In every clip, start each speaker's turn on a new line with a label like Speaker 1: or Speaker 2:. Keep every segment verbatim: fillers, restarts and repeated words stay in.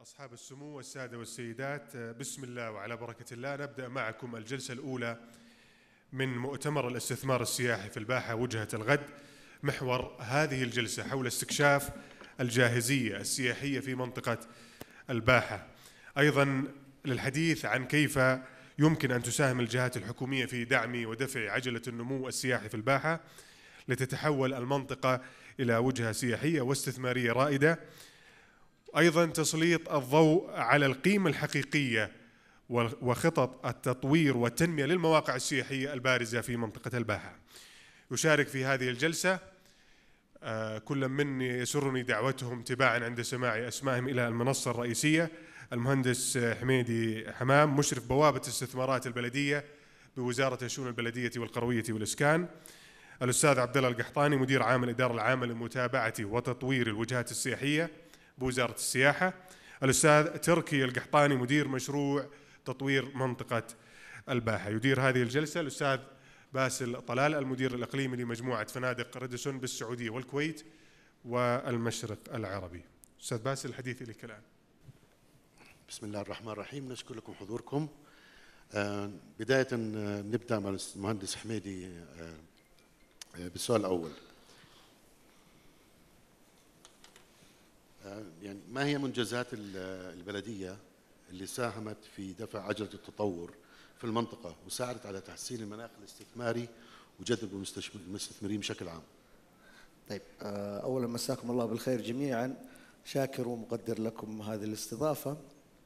Speaker 1: أصحاب السمو والسادة والسيدات، بسم الله وعلى بركة الله. نبدأ معكم الجلسة الأولى من مؤتمر الاستثمار السياحي في الباحة وجهة الغد. محور هذه الجلسة حول استكشاف الجاهزية السياحية في منطقة الباحة، أيضا للحديث عن كيف يمكن أن تساهم الجهات الحكومية في دعم ودفع عجلة النمو السياحي في الباحة لتتحول المنطقة إلى وجهة سياحية واستثمارية رائدة. أيضا تسليط الضوء على القيمة الحقيقية وخطط التطوير والتنمية للمواقع السياحية البارزة في منطقة الباحة. يشارك في هذه الجلسة كل من يسرني دعوتهم تباعا عند سماع أسمائهم إلى المنصة الرئيسية: المهندس حميدي حمام، مشرف بوابة استثمارات البلدية بوزارة الشؤون البلدية والقروية والإسكان; الأستاذ عبدالله القحطاني، مدير عام الإدارة العامة لمتابعة وتطوير الوجهات السياحية بوزارة السياحة; الأستاذ تركي القحطاني، مدير مشروع تطوير منطقة الباحة. يدير هذه الجلسة الأستاذ باسل طلال، المدير الإقليمي لمجموعة فنادق راديسون بالسعودية والكويت والمشرق العربي. أستاذ باسل، الحديث لك الآن.
Speaker 2: بسم الله الرحمن الرحيم. نشكر لكم حضوركم. آه بداية آه نبدأ مع المهندس حميدي آه آه بالسؤال الأول. آه يعني ما هي منجزات البلدية اللي ساهمت في دفع عجلة التطور في المنطقة وساعدت على تحسين المناخ الاستثماري وجذب المستثمرين بشكل عام؟
Speaker 3: طيب، أولا مساكم الله بالخير جميعا، شاكر ومقدر لكم هذه الاستضافة.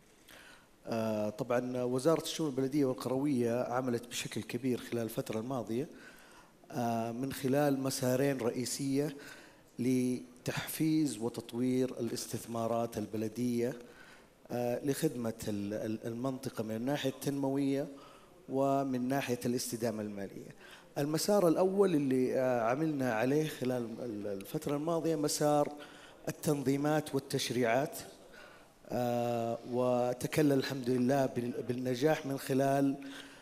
Speaker 3: طبعا وزارة الشؤون البلدية والقروية عملت بشكل كبير خلال الفترة الماضية من خلال مسارين رئيسية لتحفيز وتطوير الاستثمارات البلدية لخدمة المنطقة من الناحية التنموية ومن ناحية الاستدامة المالية. المسار الأول اللي عملنا عليه خلال الفترة الماضية مسار التنظيمات والتشريعات، وتكلل الحمد لله بالنجاح من خلال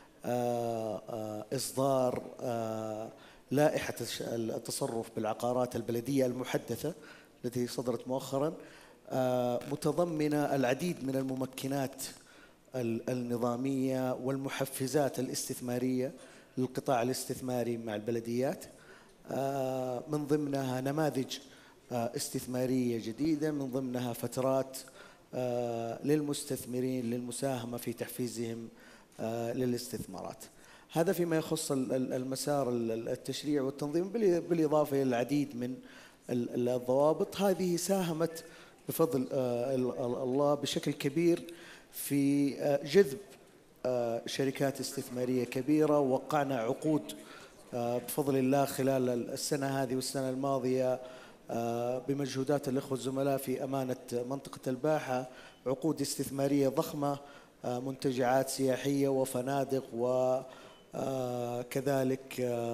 Speaker 3: إصدار لائحة التصرف بالعقارات البلدية المحدثة التي صدرت مؤخراً، متضمنة العديد من الممكنات النظامية والمحفزات الاستثمارية للقطاع الاستثماري مع البلديات، من ضمنها نماذج استثمارية جديدة، من ضمنها فترات للمستثمرين للمساهمة في تحفيزهم للاستثمارات. هذا فيما يخص المسار التشريع والتنظيم، بالإضافة إلى العديد من الضوابط. هذه ساهمت بفضل الله بشكل كبير في جذب شركات استثمارية كبيرة. وقعنا عقود بفضل الله خلال السنة هذه والسنة الماضية بمجهودات الأخوة الزملاء في أمانة منطقة الباحة، عقود استثمارية ضخمة، منتجعات سياحية وفنادق وكذلك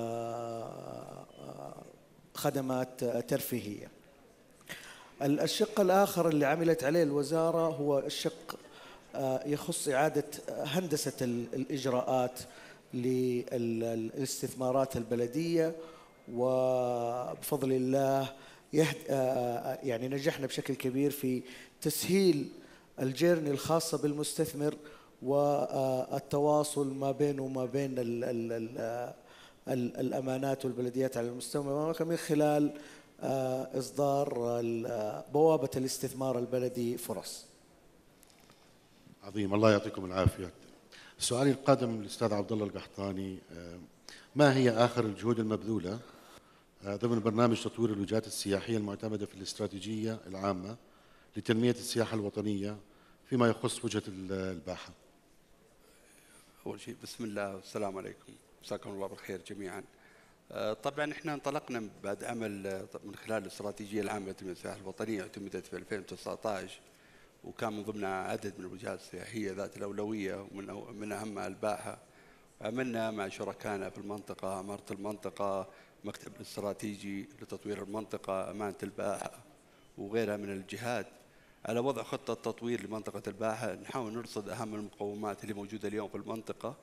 Speaker 3: خدمات ترفيهية. الشق الآخر اللي عملت عليه الوزارة هو الشق يخص إعادة هندسة الإجراءات للاستثمارات البلدية، وبفضل الله يعني نجحنا بشكل كبير في تسهيل الجيرني الخاصة بالمستثمر والتواصل ما بينه وما بين ال ال ال الأمانات والبلديات على المستوى المملكة من خلال إصدار بوابة الاستثمار البلدي فرص.
Speaker 2: عظيم، الله يعطيكم العافية. سؤالي القادم للأستاذ عبدالله القحطاني: ما هي آخر الجهود المبذولة ضمن برنامج تطوير الوجهات السياحية المعتمدة في الاستراتيجية العامة لتنمية السياحة الوطنية فيما يخص وجهة الباحة؟
Speaker 4: أول شيء بسم الله والسلام عليكم، مساكم الله بالخير جميعا. طبعا احنا انطلقنا بعد عمل من خلال الاستراتيجية العامة لتنمية السياحة الوطنية، اعتمدت في ألفين وتسعة عشر، وكان من ضمنها عدد من الوجهات السياحية ذات الأولوية ومن من أهمها الباحة. عملنا مع شركائنا في المنطقة، عمارة المنطقة، مكتب الاستراتيجي لتطوير المنطقة، أمانة الباحة وغيرها من الجهات، على وضع خطة تطوير لمنطقة الباحة. نحاول نرصد أهم المقومات اللي موجودة اليوم في المنطقة.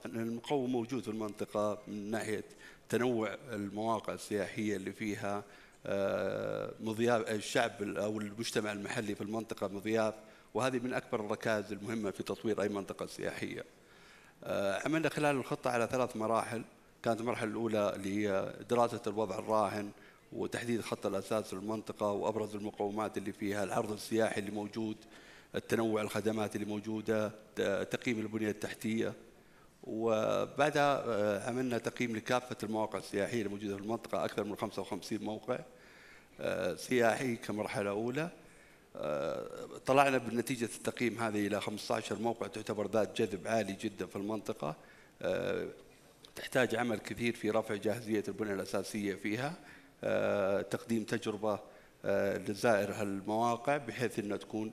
Speaker 4: المقوم موجود في المنطقة من ناحية تنوع المواقع السياحية اللي فيها، مضياف الشعب أو المجتمع المحلي في المنطقة مضياف، وهذه من أكبر الركائز المهمة في تطوير أي منطقة سياحية. عملنا خلال الخطة على ثلاث مراحل. كانت المرحلة الأولى اللي هي دراسة الوضع الراهن وتحديد خط الأساس للمنطقة وأبرز المقومات اللي فيها، العرض السياحي اللي موجود، التنوع الخدمات اللي موجودة، تقييم البنية التحتية، وبعدها عملنا تقييم لكافة المواقع السياحية الموجودة في المنطقة، أكثر من خمسة وخمسين موقع سياحي كمرحلة أولى. طلعنا بنتيجة التقييم هذه إلى خمسة عشر موقع تعتبر ذات جذب عالي جدا في المنطقة، تحتاج عمل كثير في رفع جاهزية البنية الأساسية فيها، تقديم تجربة لزائر هالمواقع بحيث أنها تكون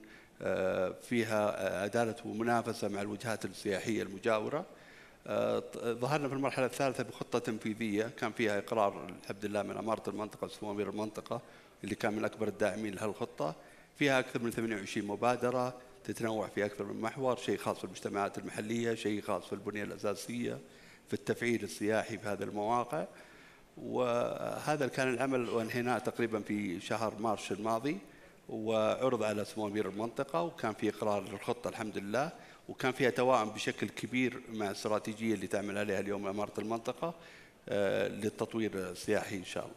Speaker 4: فيها عدالة ومنافسة مع الوجهات السياحية المجاورة. ظهرنا في المرحلة الثالثة بخطة تنفيذية كان فيها إقرار الحمد لله من أمارة المنطقة سمو أمير المنطقة اللي كان من أكبر الداعمين لهالخطة. فيها أكثر من ثمانية وعشرين مبادرة تتنوع في أكثر من محور، شيء خاص بالمجتمعات المحلية، شيء خاص في البنية الأساسية، في التفعيل السياحي في هذه المواقع. وهذا كان العمل وانهيناه تقريبا في شهر مارس الماضي، وعرض على سمو أمير المنطقة، وكان في إقرار للخطة الحمد لله، وكان فيها توائم بشكل كبير مع الاستراتيجية اللي تعمل عليها اليوم إمارة المنطقة للتطوير السياحي إن شاء الله.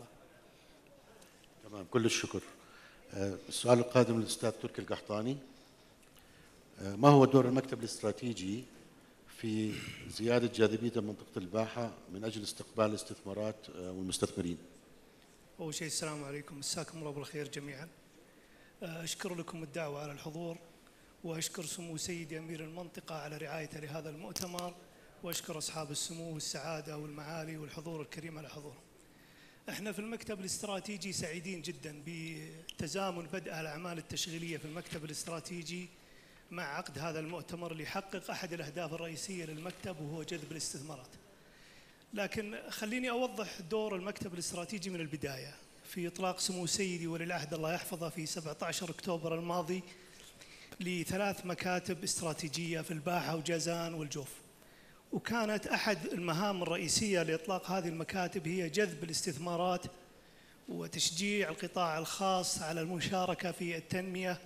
Speaker 2: تمام، كل الشكر. السؤال القادم للأستاذ تركي القحطاني. ما هو دور المكتب الاستراتيجي في زيادة جاذبية منطقة الباحة من أجل استقبال الاستثمارات والمستثمرين؟
Speaker 5: أول شيء السلام عليكم، مساكم الله بالخير جميعا. أشكر لكم الدعوة على الحضور، وأشكر سمو سيدي أمير المنطقة على رعايته لهذا المؤتمر، وأشكر أصحاب السمو والسعادة والمعالي والحضور الكريم على حضور. احنا في المكتب الاستراتيجي سعيدين جدا بتزامن بدء الأعمال التشغيلية في المكتب الاستراتيجي مع عقد هذا المؤتمر ليحقق أحد الأهداف الرئيسية للمكتب وهو جذب الاستثمارات. لكن خليني أوضح دور المكتب الاستراتيجي من البداية. في إطلاق سمو سيدي ولي العهد الله يحفظه في سبعة عشر أكتوبر الماضي لثلاث مكاتب استراتيجية في الباحة وجازان والجوف، وكانت أحد المهام الرئيسية لإطلاق هذه المكاتب هي جذب الاستثمارات وتشجيع القطاع الخاص على المشاركة في التنمية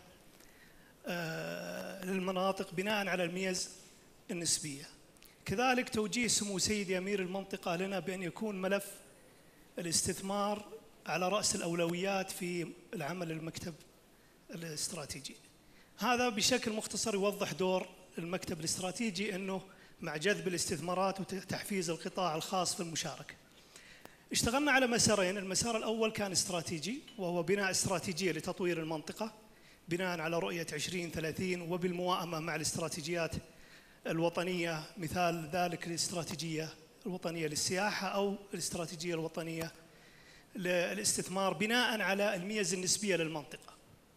Speaker 5: للمناطق بناء على الميز النسبية. كذلك توجيه سمو سيدي أمير المنطقة لنا بأن يكون ملف الاستثمار على رأس الأولويات في العمل المكتب الاستراتيجي. هذا بشكل مختصر يوضح دور المكتب الاستراتيجي، أنه مع جذب الاستثمارات وتحفيز القطاع الخاص في المشاركة. اشتغلنا على مسارين. المسار الأول كان استراتيجي، وهو بناء استراتيجية لتطوير المنطقة بناء على رؤية عشرين ثلاثين وبالموائمة مع الاستراتيجيات الوطنية، مثال ذلك الاستراتيجية الوطنية للسياحة أو الاستراتيجية الوطنية للاستثمار بناء على الميز النسبية للمنطقة،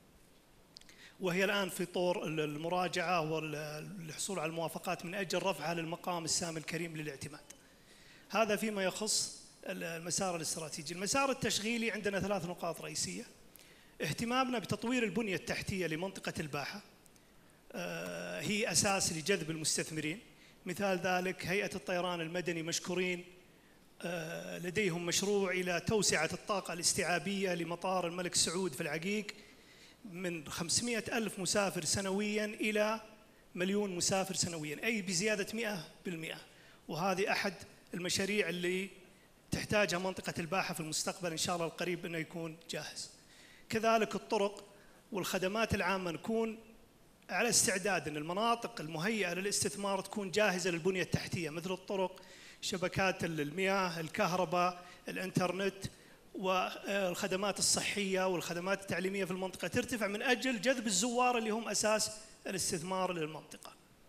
Speaker 5: وهي الآن في طور المراجعة والحصول على الموافقات من أجل رفعها للمقام السامي الكريم للاعتماد. هذا فيما يخص المسار الاستراتيجي. المسار التشغيلي عندنا ثلاث نقاط رئيسية. اهتمامنا بتطوير البنية التحتية لمنطقة الباحة، هي أساس لجذب المستثمرين. مثال ذلك هيئة الطيران المدني مشكورين، لديهم مشروع إلى توسعة الطاقة الاستيعابية لمطار الملك سعود في العقيق من خمسمائة ألف مسافر سنوياً إلى مليون مسافر سنوياً، أي بزيادة مئة بالمئة. وهذه أحد المشاريع اللي تحتاجها منطقة الباحة في المستقبل إن شاء الله القريب أنه يكون جاهز. كذلك الطرق والخدمات العامة نكون على استعداد أن المناطق المهيئة للاستثمار تكون جاهزة للبنية التحتية، مثل الطرق، شبكات المياه، الكهرباء، الإنترنت، والخدمات الصحية والخدمات التعليمية في المنطقة ترتفع من أجل جذب الزوار اللي هم أساس الاستثمار للمنطقة.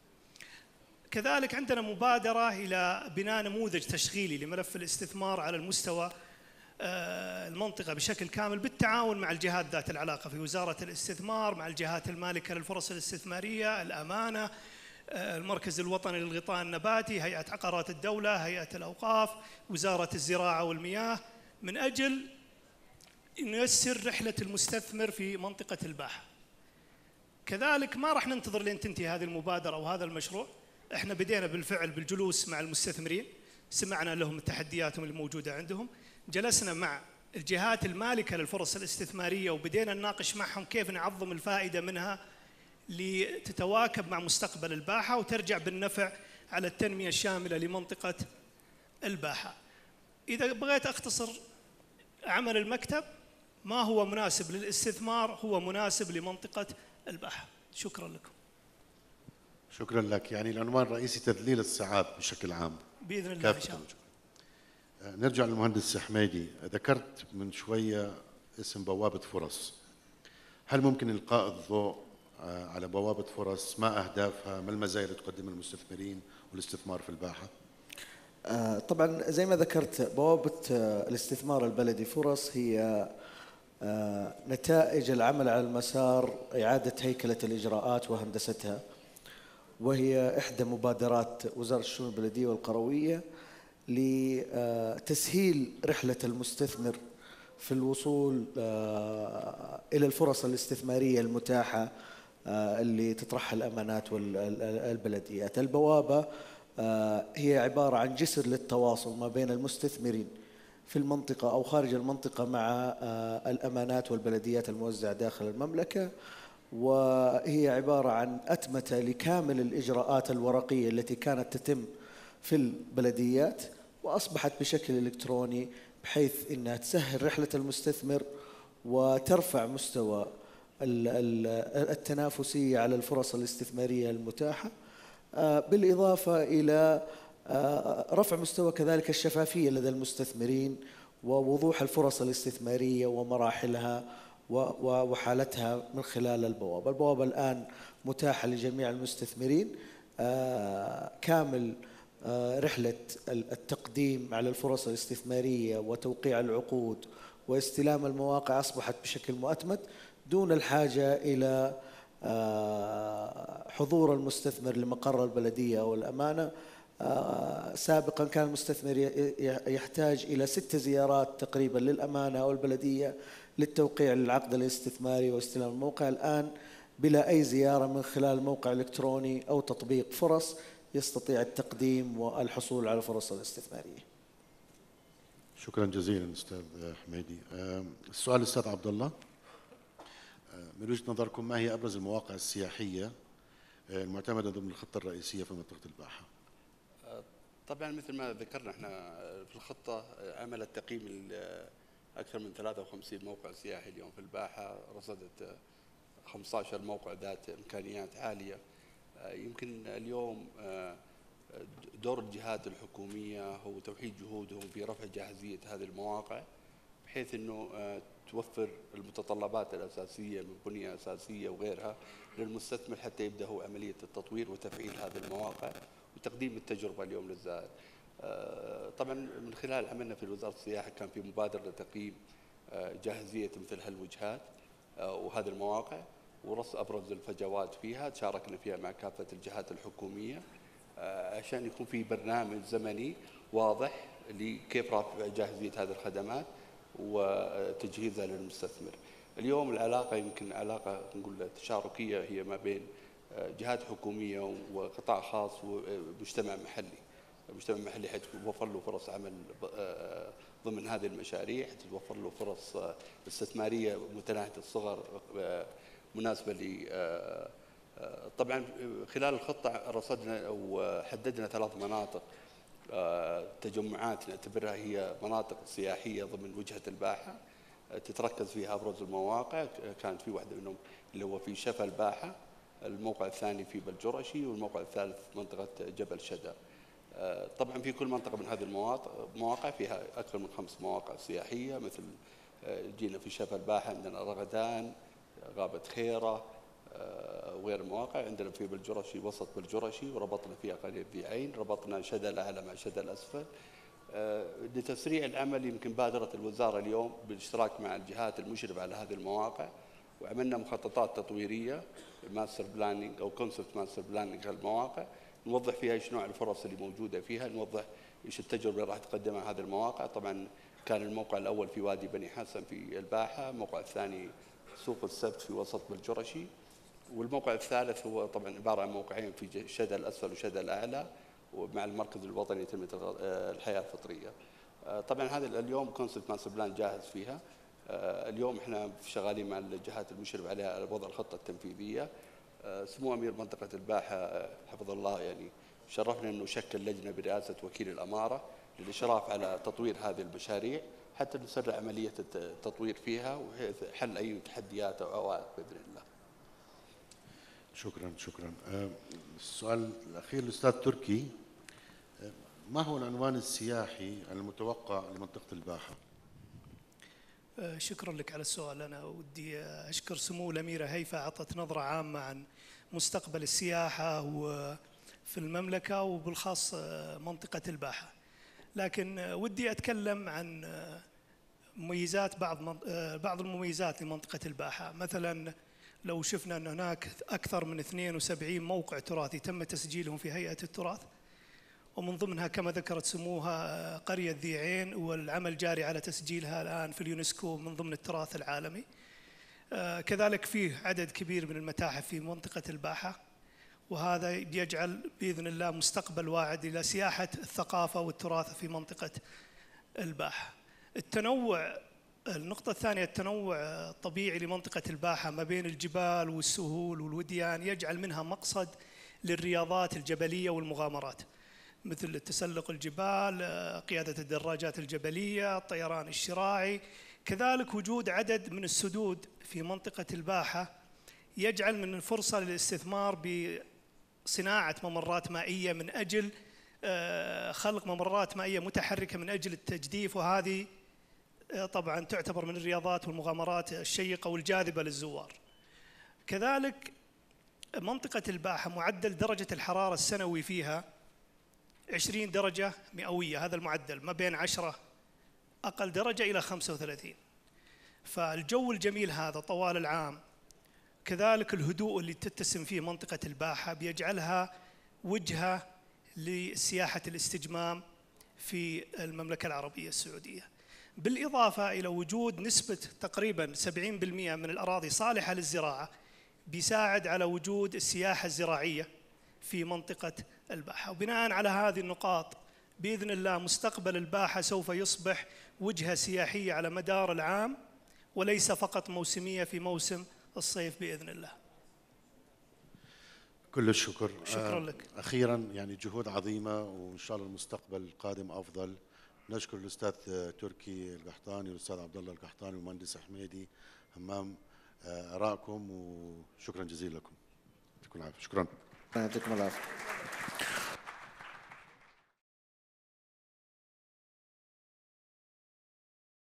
Speaker 5: كذلك عندنا مبادرة إلى بناء نموذج تشغيلي لملف الاستثمار على المستوى المنطقة بشكل كامل بالتعاون مع الجهات ذات العلاقة في وزارة الاستثمار، مع الجهات المالكة للفرص الاستثمارية، الأمانة، المركز الوطني للغطاء النباتي، هيئة عقارات الدولة، هيئة الأوقاف، وزارة الزراعة والمياه، من أجل أن ييسر رحلة المستثمر في منطقة الباحة. كذلك ما راح ننتظر لين تنتهي هذه المبادرة أو هذا المشروع، احنا بدينا بالفعل بالجلوس مع المستثمرين، سمعنا لهم تحدياتهم الموجودة عندهم، جلسنا مع الجهات المالكة للفرص الاستثمارية، وبدينا نناقش معهم كيف نعظم الفائدة منها لتتواكب مع مستقبل الباحة وترجع بالنفع على التنمية الشاملة لمنطقة الباحة. إذا بغيت أختصر عمل المكتب، ما هو مناسب للاستثمار هو مناسب لمنطقة الباحة. شكرا لكم.
Speaker 2: شكرا لك. يعني العنوان الرئيسي تذليل الصعاب بشكل عام
Speaker 5: بإذن الله إن شاء الله.
Speaker 2: نرجع للمهندس حميدي. ذكرت من شوية اسم بوابة فرص، هل ممكن إلقاء الضوء على بوابة فرص؟ ما أهدافها؟ ما المزايا اللي تقدمها للمستثمرين والاستثمار في الباحة؟
Speaker 3: طبعا زي ما ذكرت، بوابة الاستثمار البلدي فرص هي نتائج العمل على المسار إعادة هيكلة الإجراءات وهندستها، وهي إحدى مبادرات وزارة الشؤون البلدية والقروية لتسهيل رحلة المستثمر في الوصول إلى الفرص الاستثمارية المتاحة اللي تطرحها الأمانات والبلديات. البوابة هي عبارة عن جسر للتواصل ما بين المستثمرين في المنطقة أو خارج المنطقة مع الأمانات والبلديات الموزعة داخل المملكة، وهي عبارة عن أتمتة لكامل الإجراءات الورقية التي كانت تتم في البلديات، وأصبحت بشكل إلكتروني بحيث أنها تسهل رحلة المستثمر وترفع مستوى التنافسية على الفرص الاستثمارية المتاحة، بالإضافة إلى رفع مستوى كذلك الشفافية لدى المستثمرين ووضوح الفرص الاستثمارية ومراحلها وحالتها من خلال البوابة. البوابة الآن متاحة لجميع المستثمرين، كامل رحلة التقديم على الفرص الاستثمارية وتوقيع العقود واستلام المواقع أصبحت بشكل مؤتمت دون الحاجة إلى حضور المستثمر لمقر البلدية أو الأمانة. سابقا كان المستثمر يحتاج إلى ست زيارات تقريبا للأمانة أو البلدية للتوقيع للعقد الاستثماري واستلام الموقع. الآن بلا أي زيارة، من خلال موقع إلكتروني أو تطبيق فرص يستطيع التقديم والحصول على الفرص الاستثمارية.
Speaker 2: شكرا جزيلا أستاذ حميدي. السؤال الأستاذ عبد الله، من وجهة نظركم ما هي أبرز المواقع السياحية المعتمدة ضمن الخطة الرئيسية في منطقة الباحة؟
Speaker 4: طبعا مثل ما ذكرنا احنا في الخطة عملت تقييم أكثر من ثلاثة وخمسين موقع سياحي اليوم في الباحة، رصدت خمسة عشر موقع ذات إمكانيات عالية. يمكن اليوم دور الجهات الحكومية هو توحيد جهودهم في رفع جاهزية هذه المواقع، بحيث أنه توفر المتطلبات الأساسية من بنية أساسية وغيرها للمستثمر حتى يبدأ هو عملية التطوير وتفعيل هذه المواقع وتقديم التجربة اليوم للزائر. طبعا من خلال عملنا في وزارة السياحة كان في مبادرة لتقييم جاهزية مثل هالوجهات وهذه المواقع، ورص أبرز الفجوات فيها شاركنا فيها مع كافة الجهات الحكومية عشان يكون في برنامج زمني واضح لكيف رفع جاهزية هذه الخدمات وتجهيزها للمستثمر. اليوم العلاقة يمكن علاقة نقول تشاركية هي ما بين جهات حكومية وقطاع خاص ومجتمع محلي. المجتمع المحلي حتوفر له فرص عمل ضمن هذه المشاريع، حتوفر له فرص استثمارية متناهية الصغر مناسبة ل طبعا خلال الخطة رصدنا وحددنا ثلاث مناطق تجمعات نعتبرها هي مناطق سياحية ضمن وجهة الباحة تتركز فيها أبرز المواقع. كانت في واحدة منهم اللي هو في شفا الباحة، الموقع الثاني في بلجرشي، والموقع الثالث منطقة جبل شدا. طبعا في كل منطقة من هذه المواقع فيها أكثر من خمس مواقع سياحية، مثل جينا في شفا الباحة عندنا رغدان، غابة خيرة وغير المواقع. عندنا في بلجرشي وسط بلجرشي وربطنا فيها قرية ذي عين، ربطنا شدا الأعلى مع شدا الأسفل. لتسريع العمل يمكن بادرت الوزارة اليوم بالاشتراك مع الجهات المشرفة على هذه المواقع، وعملنا مخططات تطويرية ماستر بلاننج أو كونسبت ماستر بلاننج هالمواقع، نوضح فيها ايش نوع الفرص اللي موجودة فيها، نوضح ايش التجربة اللي راح تقدمها هذه المواقع. طبعا كان الموقع الأول في وادي بني حسن في الباحة، الموقع الثاني سوق السبت في وسط بلجرشي، والموقع الثالث هو طبعا عبارة عن موقعين في شدا الأسفل وشدا الأعلى ومع المركز الوطني لتنمية الحياة الفطرية. طبعا هذا اليوم كونسبت ماستر بلان جاهز فيها. اليوم احنا شغالين مع الجهات المشرفه عليها على وضع الخطه التنفيذيه. سمو امير منطقه الباحه حفظ الله يعني شرفنا انه شكل لجنه برئاسه وكيل الاماره للاشراف على تطوير هذه المشاريع حتى نسرع عمليه التطوير فيها وحل اي تحديات او عوائق باذن الله.
Speaker 2: شكرا شكرا. السؤال الاخير للاستاذ تركي، ما هو العنوان السياحي المتوقع لمنطقه الباحه؟
Speaker 5: شكرا لك على السؤال. أنا ودي أشكر سمو الأميرة هيفا أعطت نظرة عامة عن مستقبل السياحة في المملكة وبالخاص منطقة الباحة، لكن ودي أتكلم عن مميزات بعض بعض المميزات لمنطقة الباحة. مثلا لو شفنا أن هناك أكثر من اثنين وسبعين موقع تراثي تم تسجيلهم في هيئة التراث، ومن ضمنها كما ذكرت سموها قرية ذي عين، والعمل جاري على تسجيلها الآن في اليونسكو من ضمن التراث العالمي. كذلك فيه عدد كبير من المتاحف في منطقة الباحة، وهذا يجعل بإذن الله مستقبل واعد إلى سياحة الثقافة والتراث في منطقة الباحة. التنوع، النقطة الثانية التنوع الطبيعي لمنطقة الباحة ما بين الجبال والسهول والوديان يجعل منها مقصد للرياضات الجبلية والمغامرات، مثل تسلق الجبال، قيادة الدراجات الجبلية، الطيران الشراعي. كذلك وجود عدد من السدود في منطقة الباحة يجعل من الفرصة للاستثمار بصناعة ممرات مائية من أجل خلق ممرات مائية متحركة من أجل التجديف، وهذه طبعا تعتبر من الرياضات والمغامرات الشيقة والجاذبة للزوار. كذلك منطقة الباحة معدل درجة الحرارة السنوي فيها عشرين درجة مئوية، هذا المعدل ما بين عشرة أقل درجة إلى خمسة وثلاثين. فالجو الجميل هذا طوال العام، كذلك الهدوء اللي تتسم فيه منطقة الباحة بيجعلها وجهة لسياحة الاستجمام في المملكة العربية السعودية. بالإضافة إلى وجود نسبة تقريباً سبعين بالمئة من الأراضي صالحة للزراعة، بيساعد على وجود السياحة الزراعية في منطقة الباحة. وبناء على هذه النقاط بإذن الله مستقبل الباحة سوف يصبح وجهة سياحية على مدار العام وليس فقط موسمية في موسم الصيف بإذن الله.
Speaker 2: كل الشكر.
Speaker 5: شكرا لك.
Speaker 2: أخيرا يعني جهود عظيمة وإن شاء الله المستقبل القادم أفضل. نشكر الأستاذ تركي القحطاني والأستاذ عبد الله القحطاني والمهندس حميدي همام آرائكم، وشكرا جزيلا لكم. يعطيكم العافية. شكرا.
Speaker 3: يعطيكم العافية.